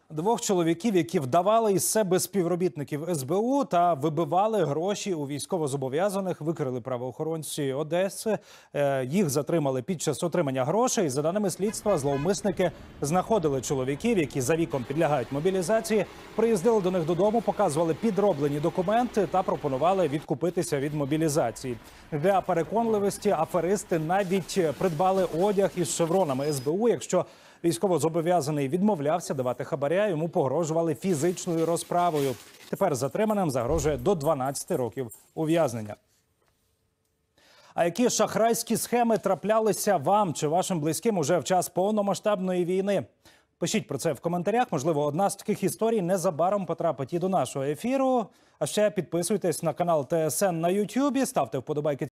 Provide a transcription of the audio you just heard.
Двох чоловіків, які вдавали із себе співробітників СБУ та вибивали гроші у військовозобов'язаних, викрили правоохоронці Одеси. Їх затримали під час отримання грошей. За даними слідства, зловмисники знаходили чоловіків, які за віком підлягають мобілізації, приїздили до них додому, показували підроблені документи та пропонували відкупитися від мобілізації. Для переконливості аферисти навіть придбали одяг із шевронами СБУ. Якщо військовозобов'язаний відмовлявся давати хабаря, йому погрожували фізичною розправою. Тепер затриманим загрожує до 12 років ув'язнення. А які шахрайські схеми траплялися вам чи вашим близьким уже в час повномасштабної війни? Пишіть про це в коментарях. Можливо, одна з таких історій незабаром потрапить і до нашого ефіру. А ще підписуйтесь на канал ТСН на YouTube, ставте вподобайки